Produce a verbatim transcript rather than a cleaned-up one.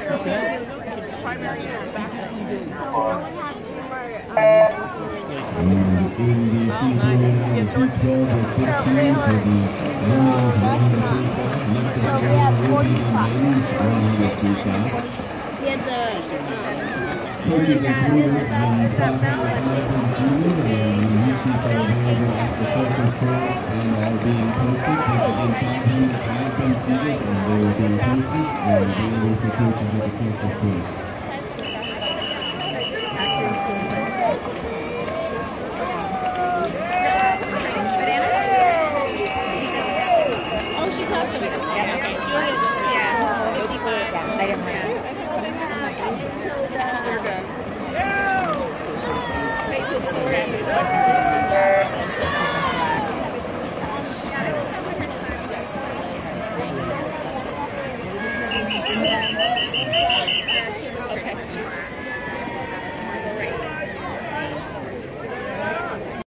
Coaches and swimmers and platforms and U C five hundred after second course and are being posted. These again have been seated and they will be posted and available for coaches at the campus course. Oh, she's also with us. Yeah, okay. Yeah, fifty-four. Yeah, I don't have. You're good. Thank you.